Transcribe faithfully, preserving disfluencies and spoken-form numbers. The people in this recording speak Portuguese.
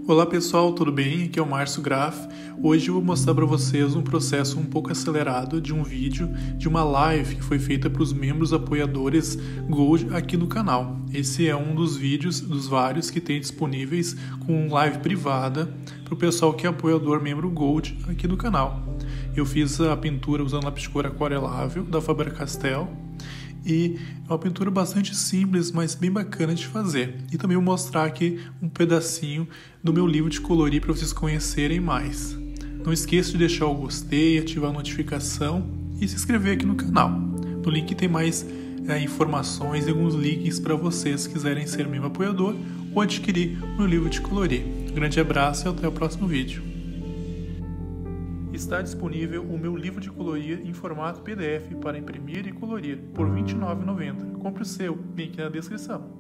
Olá pessoal, tudo bem? Aqui é o Márcio Graf. Hoje eu vou mostrar para vocês um processo um pouco acelerado de um vídeo de uma live que foi feita para os membros apoiadores Gold aqui no canal. Esse é um dos vídeos, dos vários que tem disponíveis com live privada para o pessoal que é apoiador membro Gold aqui do canal. Eu fiz a pintura usando lápis de cor aquarelável da Faber-Castell. E é uma pintura bastante simples, mas bem bacana de fazer. E também vou mostrar aqui um pedacinho do meu livro de colorir para vocês conhecerem mais. Não esqueça de deixar o gostei, ativar a notificação e se inscrever aqui no canal. No link tem mais é, informações e alguns links para vocês que quiserem ser membro apoiador ou adquirir o meu livro de colorir. Um grande abraço e até o próximo vídeo. Está disponível o meu livro de colorir em formato P D F para imprimir e colorir por vinte e nove reais e noventa centavos. Compre o seu, link na descrição.